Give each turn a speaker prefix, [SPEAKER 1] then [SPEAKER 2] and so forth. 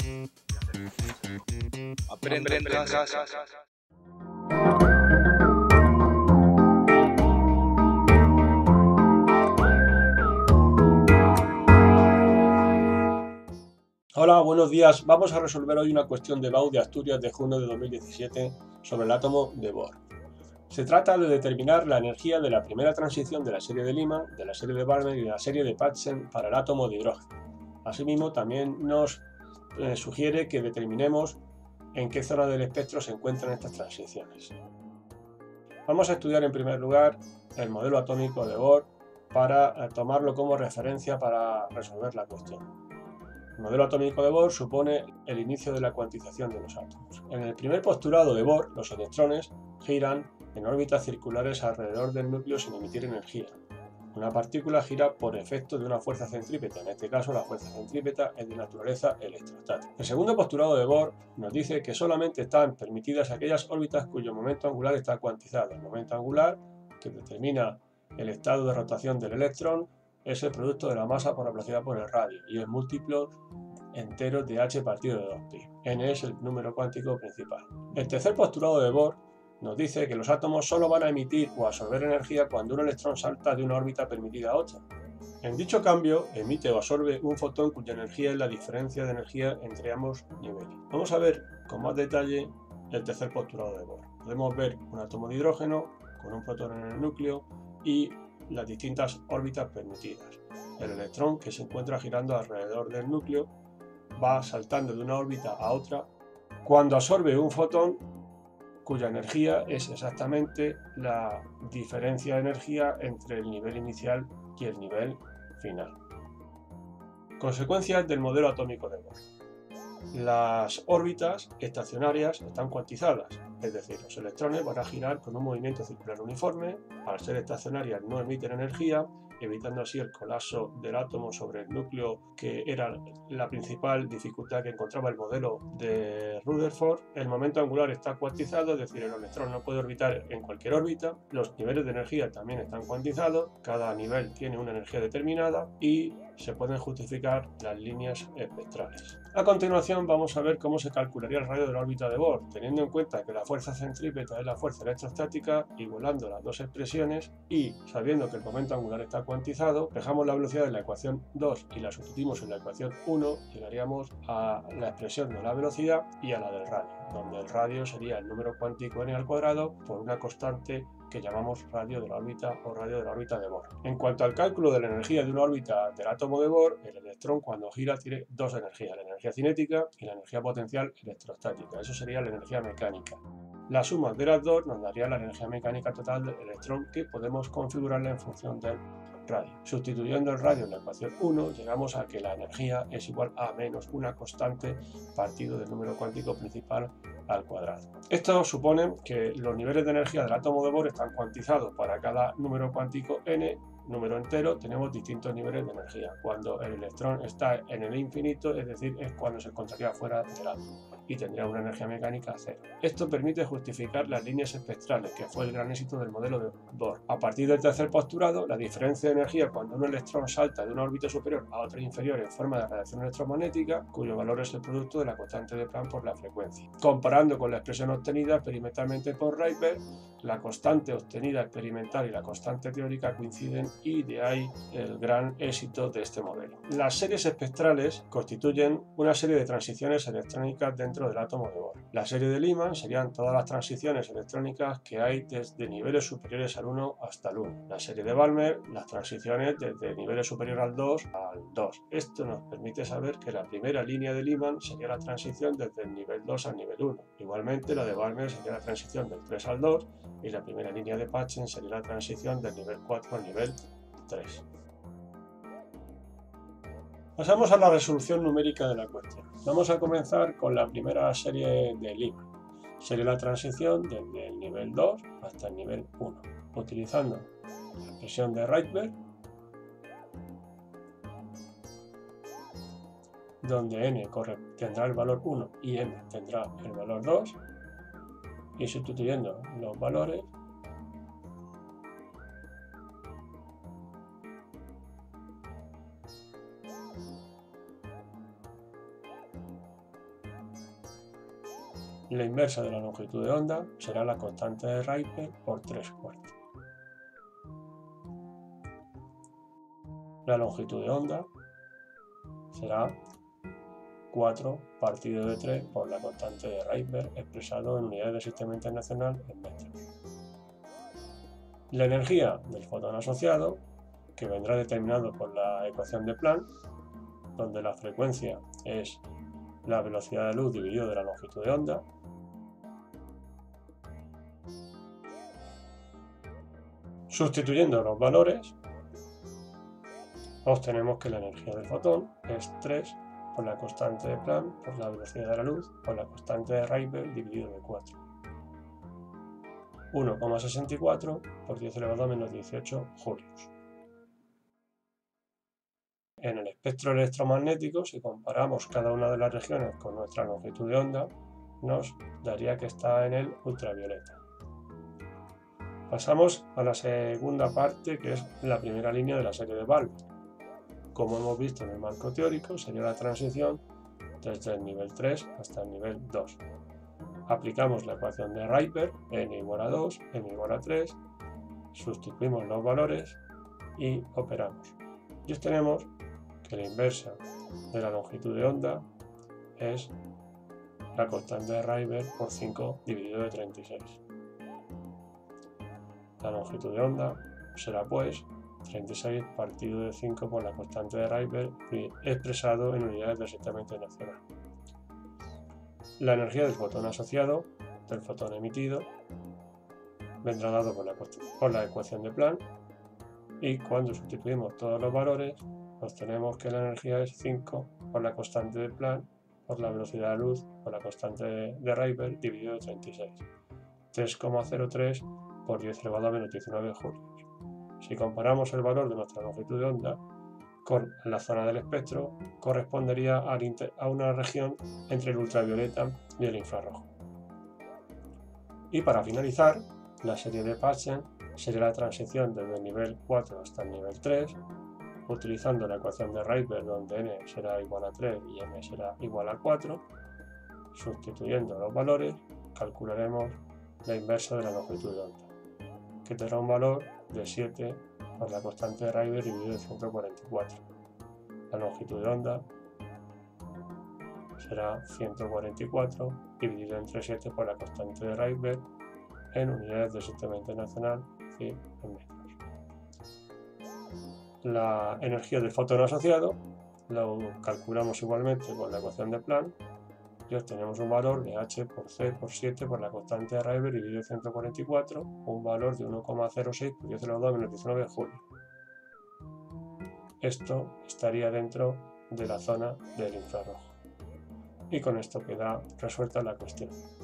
[SPEAKER 1] Aprende en casa.
[SPEAKER 2] Hola, buenos días. Vamos a resolver hoy una cuestión de BAU de Asturias de junio de 2017 sobre el átomo de Bohr. Se trata de determinar la energía de la primera transición de la serie de Lyman, de la serie de Balmer y de la serie de Paschen para el átomo de hidrógeno. Asimismo, también nos sugiere que determinemos en qué zona del espectro se encuentran estas transiciones. Vamos a estudiar en primer lugar el modelo atómico de Bohr para tomarlo como referencia para resolver la cuestión. El modelo atómico de Bohr supone el inicio de la cuantización de los átomos. En el primer postulado de Bohr, los electrones giran en órbitas circulares alrededor del núcleo sin emitir energía. Una partícula gira por efecto de una fuerza centrípeta, en este caso la fuerza centrípeta es de naturaleza electrostática. El segundo postulado de Bohr nos dice que solamente están permitidas aquellas órbitas cuyo momento angular está cuantizado. El momento angular, que determina el estado de rotación del electrón, es el producto de la masa por la velocidad por el radio y es múltiplo entero de h partido de 2pi. N es el número cuántico principal. El tercer postulado de Bohr nos dice que los átomos solo van a emitir o absorber energía cuando un electrón salta de una órbita permitida a otra. En dicho cambio, emite o absorbe un fotón cuya energía es la diferencia de energía entre ambos niveles. Vamos a ver con más detalle el tercer postulado de Bohr. Podemos ver un átomo de hidrógeno con un protón en el núcleo y las distintas órbitas permitidas. El electrón, que se encuentra girando alrededor del núcleo, va saltando de una órbita a otra cuando absorbe un fotón cuya energía es exactamente la diferencia de energía entre el nivel inicial y el nivel final. Consecuencias del modelo atómico de Bohr. Las órbitas estacionarias están cuantizadas, es decir, los electrones van a girar con un movimiento circular uniforme, al ser estacionarias no emiten energía, evitando así el colapso del átomo sobre el núcleo, que era la principal dificultad que encontraba el modelo de Rutherford. El momento angular está cuantizado, es decir, el electrón no puede orbitar en cualquier órbita. Los niveles de energía también están cuantizados, cada nivel tiene una energía determinada y se pueden justificar las líneas espectrales. A continuación vamos a ver cómo se calcularía el radio de la órbita de Bohr, teniendo en cuenta que la fuerza centrípeta es la fuerza electrostática, igualando las dos expresiones y sabiendo que el momento angular está cuantizado, dejamos la velocidad en la ecuación 2 y la sustituimos en la ecuación 1, llegaríamos a la expresión de la velocidad y a la del radio, donde el radio sería el número cuántico n al cuadrado por una constante que llamamos radio de la órbita o radio de la órbita de Bohr. En cuanto al cálculo de la energía de una órbita del átomo de Bohr, el electrón cuando gira tiene dos energías, la energía cinética y la energía potencial electrostática. Eso sería la energía mecánica. La suma de las dos nos daría la energía mecánica total del electrón, que podemos configurarla en función del radio. Sustituyendo el radio en la ecuación 1, llegamos a que la energía es igual a menos una constante partido del número cuántico principal al cuadrado. Esto supone que los niveles de energía del átomo de Bohr están cuantizados. Para cada número cuántico n, número entero, tenemos distintos niveles de energía. Cuando el electrón está en el infinito, es decir, es cuando se encontraría fuera del átomo y tendría una energía mecánica cero. Esto permite justificar las líneas espectrales, que fue el gran éxito del modelo de Bohr. A partir del tercer postulado, la diferencia de energía cuando un electrón salta de una órbita superior a otra inferior en forma de radiación electromagnética, cuyo valor es el producto de la constante de Planck por la frecuencia. Comparando con la expresión obtenida experimentalmente por Rydberg, la constante obtenida experimental y la constante teórica coinciden y de ahí el gran éxito de este modelo. Las series espectrales constituyen una serie de transiciones electrónicas dentro del átomo de Bohr. La serie de Lyman serían todas las transiciones electrónicas que hay desde niveles superiores al 1 hasta el 1. La serie de Balmer, las transiciones desde niveles superiores al 2 al 2. Esto nos permite saber que la primera línea de Lyman sería la transición desde el nivel 2 al nivel 1. Igualmente, la de Balmer sería la transición del 3 al 2 y la primera línea de Paschen sería la transición del nivel 4 al nivel 3. Pasamos a la resolución numérica de la cuestión. Vamos a comenzar con la primera serie de Lyman. Sería la transición desde el nivel 2 hasta el nivel 1, utilizando la expresión de Rydberg, donde n tendrá el valor 1 y m tendrá el valor 2, y sustituyendo los valores La inversa de la longitud de onda será la constante de Rydberg por 3/4. La longitud de onda será 4 partido de 3 por la constante de Rydberg expresado en unidades del sistema internacional en metros. La energía del fotón asociado, que vendrá determinado por la ecuación de Planck, donde la frecuencia es la velocidad de luz dividido de la longitud de onda, sustituyendo los valores, obtenemos que la energía del fotón es 3 por la constante de Planck por la velocidad de la luz por la constante de Rydberg dividido de 4. 1,64 por 10 elevado a menos 18 julios. En el espectro electromagnético, si comparamos cada una de las regiones con nuestra longitud de onda, nos daría que está en el ultravioleta. Pasamos a la segunda parte, que es la primera línea de la serie de Balmer. Como hemos visto en el marco teórico, sería la transición desde el nivel 3 hasta el nivel 2. Aplicamos la ecuación de Rydberg, n igual a 2, n igual a 3, sustituimos los valores y operamos. Y obtenemos que la inversa de la longitud de onda es la constante de Rydberg por 5 dividido de 36. La longitud de onda será pues 36 partido de 5 por la constante de Rydberg expresado en unidades del sistema internacional. La energía del fotón asociado, del fotón emitido, vendrá dado por la ecuación de Planck, y cuando sustituimos todos los valores obtenemos que la energía es 5 por la constante de Planck por la velocidad de luz por la constante de Rydberg dividido de 36. 3,03 por 10 elevado a menos 19 julios. Si comparamos el valor de nuestra longitud de onda con la zona del espectro, correspondería a una región entre el ultravioleta y el infrarrojo. Y para finalizar, la serie de Paschen sería la transición desde el nivel 4 hasta el nivel 3, utilizando la ecuación de Rydberg, donde n será igual a 3 y m será igual a 4. Sustituyendo los valores, calcularemos la inversa de la longitud de onda, que tendrá un valor de 7 por la constante de Rydberg dividido de 144. La longitud de onda será 144 dividido entre 7 por la constante de Rydberg en unidades del sistema internacional, es decir, en metros. La energía del fotón asociado lo calculamos igualmente con la ecuación de Planck y obtenemos un valor de h por c por 7 por la constante de Rydberg dividido de 144, un valor de 1,06 por 10 elevado a menos 19 julios. Esto estaría dentro de la zona del infrarrojo. Y con esto queda resuelta la cuestión.